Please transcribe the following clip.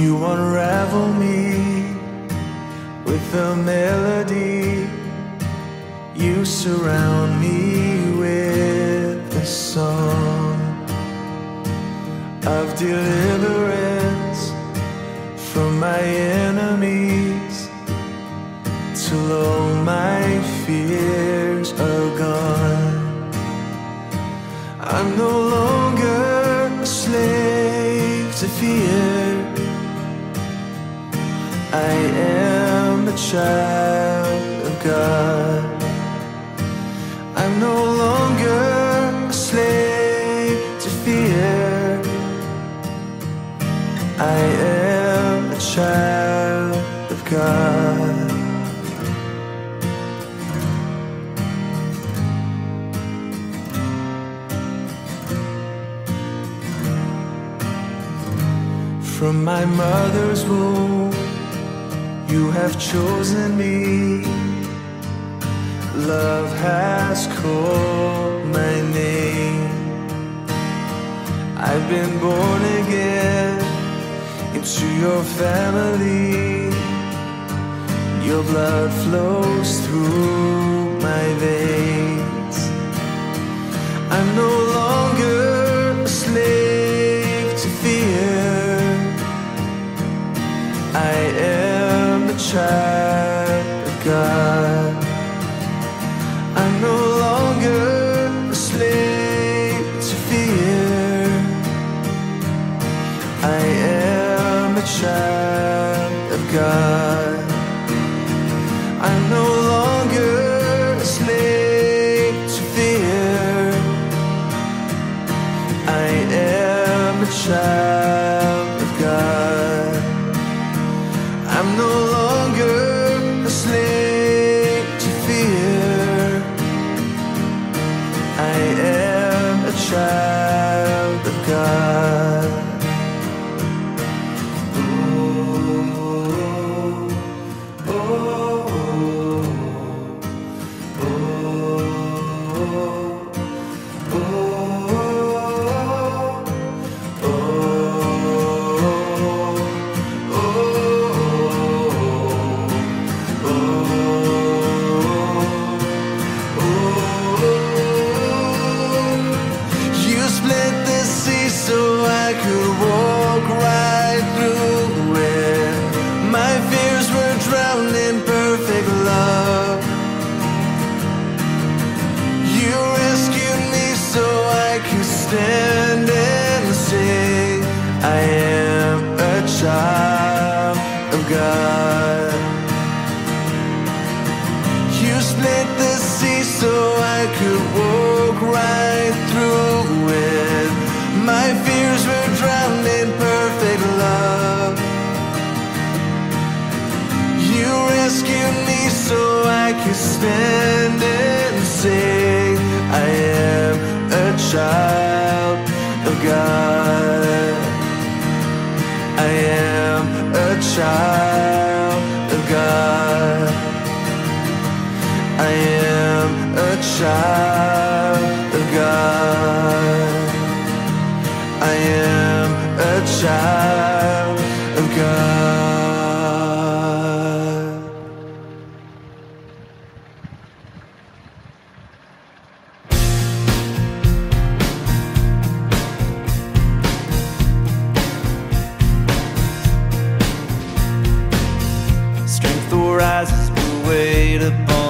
You unravel me with a melody. You surround me with a song of deliverance from my enemies, till all my fears are gone. I'm no longer a slave to fear. I am a child of God. I'm no longer a slave to fear. I am a child of God. From my mother's womb, you have chosen me. Love has called my name. I've been born again into your family. Your blood flows through my veins. I'm no longer a slave to fear. I am a child of God. I'm no longer a slave to fear. I am a child of God. I'm no longer a slave to fear. I am a child of God. I'm no longer a slave to fear. I am a child of God. Stand and sing, I am a child of God. You split the sea so I could walk right through it. My fears were drowned in perfect love. You rescued me so I could stand and sing, I am a child of God. I am a child of God. I am a child of God. I am a child of God. Rises, will wait upon